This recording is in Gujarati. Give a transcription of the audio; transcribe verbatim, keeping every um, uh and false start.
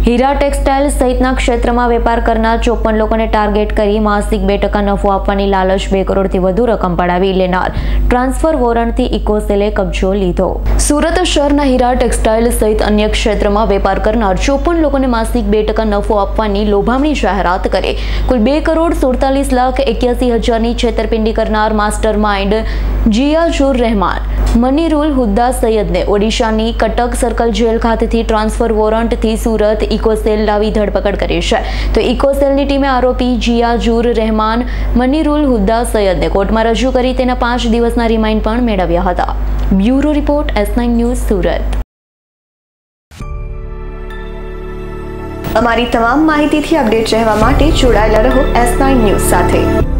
હીરા ટેક્સટાઇલ સહિતના ક્ષેત્રમાં વેપાર કરનાર ચોપન લોકોને ટાર્ગેટ કરી માસિક બે ટકા નફો આપવાની લાલચ બે કરોડથી વધુ રકમ પડાવી લેનાર ટ્રાન્સફર વોરંટથી ઇકોસેલે કબજો લીધો। સુરત શહેરના હીરા ટેક્સટાઇલ સહિત અન્ય ક્ષેત્રમાં વેપાર કરનાર ચોપન લોકોને માસિક બે ટકા નફો આપવાની લોભામણી જાહેરાત કરી કુલ બે કરોડ સુડતાલીસ લાખ એક્યાસી હજારની છેતરપિંડી કરનાર માસ્ટર માઇન્ડ જીયાજુર રહેમાન મનીરુલ હુદ્દા સૈયદને ઓડિશાની કટક સર્કલ જેલ ખાતેથી ટ્રાન્સફર વોરંટથી સુરત ઇકોસેલ લાવી ધરપકડ કરી છે। તો ઇકોસેલની ટીમે આરોપી જીયાજુર રહેમાન મનીરુલ હુદ્દા સૈયદને કોર્ટમાં રજૂ કરી તેના પાંચ દિવસના રિમાન્ડ પણ મેળવ્યા હતા। Bureau report S nine news Surat. અમારી તમામ માહિતીથી અપડેટ રહેવા માટે જોડાયેલા રહો એસ નાઇન ન્યૂઝ સાથે।